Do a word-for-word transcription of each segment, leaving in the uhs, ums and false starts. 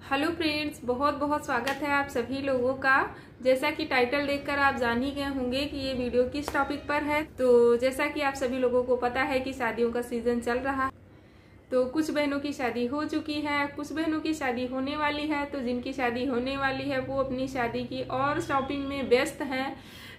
Hello friends, बहुत बहुत स्वागत है आप सभी लोगों का। जैसा कि टाइटल देखकर आप जान ही गए होंगे कि ये वीडियो किस टॉपिक पर है। तो जैसा कि आप सभी लोगों को पता है कि शादियों का सीजन चल रहा है, तो कुछ बहनों की शादी हो चुकी है, कुछ बहनों की शादी होने वाली है। तो जिनकी शादी होने वाली है वो अपनी शादी की और शॉपिंग में व्यस्त हैं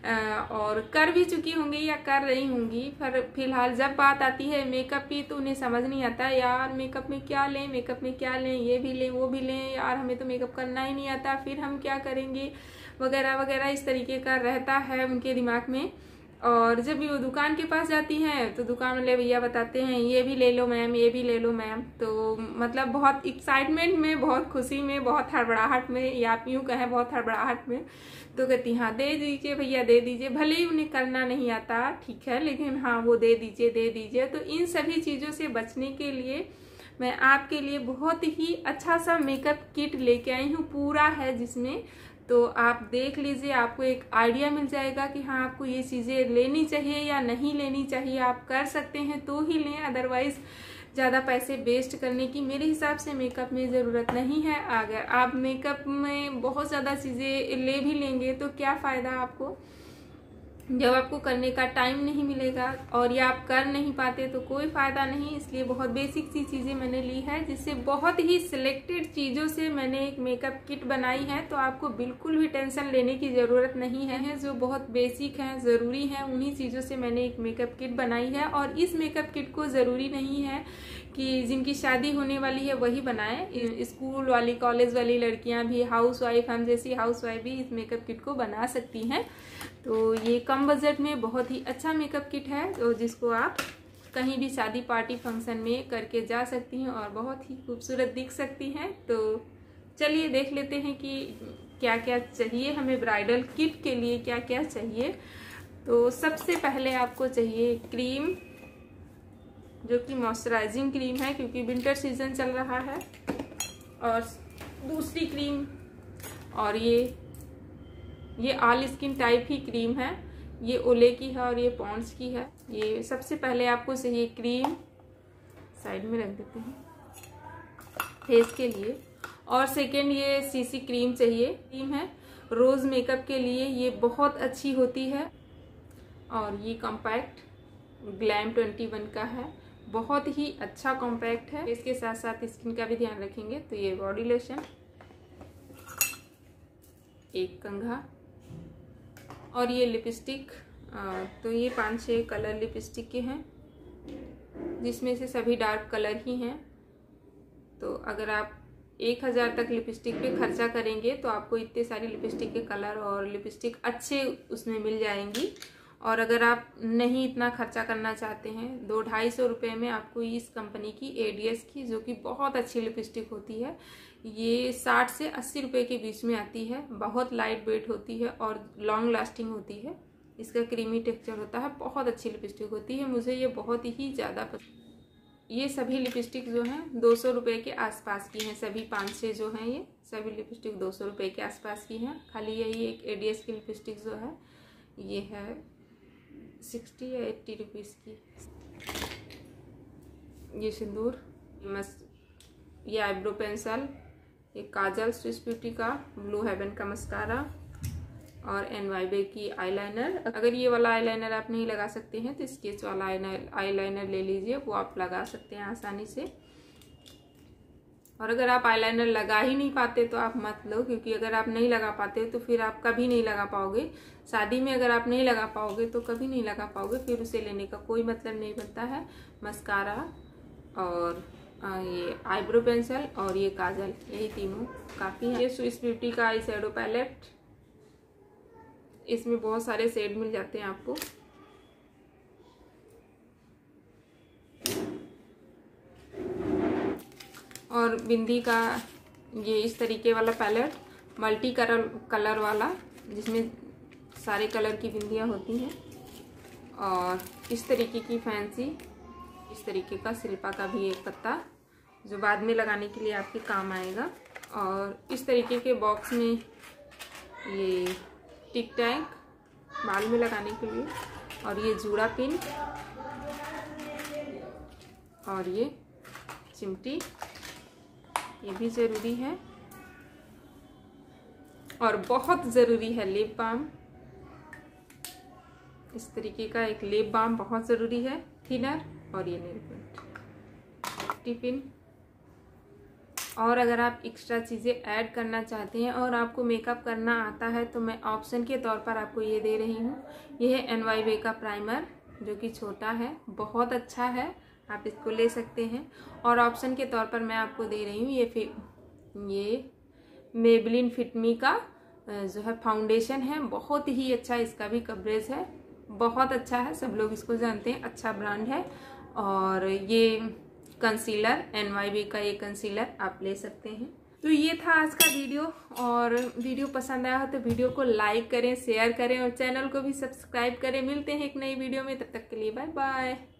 और कर भी चुकी होंगी या कर रही होंगी। पर फिलहाल जब बात आती है मेकअप की तो उन्हें समझ नहीं आता, यार मेकअप में क्या लें, मेकअप में क्या लें, ये भी लें वो भी लें, यार हमें तो मेकअप करना ही नहीं आता, फिर हम क्या करेंगे वगैरह वगैरह, इस तरीके का रहता है उनके दिमाग में। और जब भी वो दुकान के पास जाती हैं तो दुकान वाले भैया बताते हैं ये भी ले लो मैम, ये भी ले लो मैम। तो मतलब बहुत एक्साइटमेंट में, बहुत खुशी में, बहुत हड़बड़ाहट में, या आप यूँ कहें बहुत हड़बड़ाहट में, तो कहती हाँ दे दीजिए भैया दे दीजिए। भले ही उन्हें करना नहीं आता, ठीक है, लेकिन हाँ वो दे दीजिए दे दीजिए। तो इन सभी चीज़ों से बचने के लिए मैं आपके लिए बहुत ही अच्छा सा मेकअप किट लेके आई हूँ, पूरा है जिसमें। तो आप देख लीजिए, आपको एक आइडिया मिल जाएगा कि हाँ आपको ये चीज़ें लेनी चाहिए या नहीं लेनी चाहिए। आप कर सकते हैं तो ही लें, अदरवाइज ज़्यादा पैसे वेस्ट करने की मेरे हिसाब से मेकअप में ज़रूरत नहीं है। अगर आप मेकअप में बहुत ज़्यादा चीज़ें ले भी लेंगे तो क्या फ़ायदा आपको, जब आपको करने का टाइम नहीं मिलेगा और या आप कर नहीं पाते तो कोई फ़ायदा नहीं। इसलिए बहुत बेसिक सी चीज़ें मैंने ली है, जिससे बहुत ही सिलेक्टेड चीज़ों से मैंने एक मेकअप किट बनाई है। तो आपको बिल्कुल भी टेंशन लेने की ज़रूरत नहीं है। जो बहुत बेसिक हैं, ज़रूरी हैं, उन्हीं चीज़ों से मैंने एक मेकअप किट बनाई है। और इस मेकअप किट को ज़रूरी नहीं है कि जिनकी शादी होने वाली है वही बनाए। स्कूल वाली, कॉलेज वाली लड़कियां भी, हाउस वाइफ, हम जैसी हाउस वाइफ भी इस मेकअप किट को बना सकती हैं। तो ये कम बजट में बहुत ही अच्छा मेकअप किट है, तो जिसको आप कहीं भी शादी पार्टी फंक्शन में करके जा सकती हैं और बहुत ही खूबसूरत दिख सकती हैं। तो चलिए देख लेते हैं कि क्या क्या चाहिए हमें ब्राइडल किट के लिए, क्या क्या चाहिए। तो सबसे पहले आपको चाहिए क्रीम, जो कि मॉइस्चराइजिंग क्रीम है क्योंकि विंटर सीजन चल रहा है। और दूसरी क्रीम, और ये ये ऑल स्किन टाइप ही क्रीम है, ये ओले की है और ये पॉन्ड्स की है। ये सबसे पहले आपको चाहिए क्रीम, साइड में रख देते हैं फेस के लिए। और सेकेंड ये सीसी क्रीम चाहिए, क्रीम है रोज मेकअप के लिए, ये बहुत अच्छी होती है। और ये कॉम्पैक्ट ग्लैम ट्वेंटी वन का है, बहुत ही अच्छा कॉम्पैक्ट है। इसके साथ साथ स्किन का भी ध्यान रखेंगे तो ये बॉडी लोशन, एक कंघा, और ये लिपस्टिक। तो ये पांच छह कलर लिपस्टिक के हैं, जिसमें से सभी डार्क कलर ही हैं। तो अगर आप एक हज़ार तक लिपस्टिक पे खर्चा करेंगे तो आपको इतने सारी लिपस्टिक के कलर और लिपस्टिक अच्छे उसमें मिल जाएंगी। और अगर आप नहीं इतना खर्चा करना चाहते हैं, दो ढाई सौ रुपये में आपको इस कंपनी की एडीएस की, जो कि बहुत अच्छी लिपस्टिक होती है, ये साठ से अस्सी रुपये के बीच में आती है। बहुत लाइट वेट होती है और लॉन्ग लास्टिंग होती है। इसका क्रीमी टेक्सचर होता है, बहुत अच्छी लिपस्टिक होती है, मुझे ये बहुत ही ज़्यादा पसंद। ये सभी लिपस्टिक जो हैं दो सौ रुपये के आसपास की हैं, सभी पाँच छः जो हैं ये सभी लिपस्टिक दो सौ रुपये के आसपास की हैं। खाली यही एक एडीएस की लिपस्टिक जो है ये है सिक्सटी या एट्टी रुपीज़ की। ये सिंदूर, मस्त, ये आईब्रो पेंसिल, ये काजल स्विस ब्यूटी का, ब्लू हेवन का मस्कारा, और एनवाईबे की आईलाइनर। अगर ये वाला आईलाइनर आप नहीं लगा सकते हैं तो स्केच वाला आईलाइनर ले लीजिए, वो आप लगा सकते हैं आसानी से। और अगर आप आईलाइनर लगा ही नहीं पाते तो आप मत लो, क्योंकि अगर आप नहीं लगा पाते तो फिर आप कभी नहीं लगा पाओगे। शादी में अगर आप नहीं लगा पाओगे तो कभी नहीं लगा पाओगे, फिर उसे लेने का कोई मतलब नहीं बनता है। मस्कारा और ये आईब्रो पेंसिल और ये काजल, यही तीनों काफ़ी है। ये स्विस ब्यूटी का आई शैडो पैलेट, इसमें बहुत सारे शेड मिल जाते हैं आपको। और बिंदी का ये इस तरीके वाला पैलेट, मल्टी कलर कलर वाला, जिसमें सारे कलर की बिंदियाँ होती हैं। और इस तरीके की फैंसी, इस तरीके का शिल्पा का भी एक पत्ता, जो बाद में लगाने के लिए आपके काम आएगा। और इस तरीके के बॉक्स में ये टिक टैग बाल में लगाने के लिए, और ये जूड़ा पिन, और ये चिमटी, ये भी ज़रूरी है। और बहुत ज़रूरी है लिप बाम। इस तरीके का एक लिप बाम बहुत ज़रूरी है। थिनर और ये नेल पेंट, टिफिन। और अगर आप एक्स्ट्रा चीज़ें ऐड करना चाहते हैं और आपको मेकअप करना आता है तो मैं ऑप्शन के तौर पर आपको ये दे रही हूँ। ये है एन वाई वे का प्राइमर, जो कि छोटा है, बहुत अच्छा है, आप इसको ले सकते हैं। और ऑप्शन के तौर पर मैं आपको दे रही हूँ ये ये मेबलिन फिट मी का जो है फाउंडेशन है, बहुत ही अच्छा, इसका भी कवरेज है, बहुत अच्छा है, सब लोग इसको जानते हैं, अच्छा ब्रांड है। और ये कंसीलर, एन वाई बी का ये कंसीलर आप ले सकते हैं। तो ये था आज का वीडियो, और वीडियो पसंद आया हो तो वीडियो को लाइक करें, शेयर करें और चैनल को भी सब्सक्राइब करें। मिलते हैं एक नई वीडियो में, तब तक के लिए बाय बाय।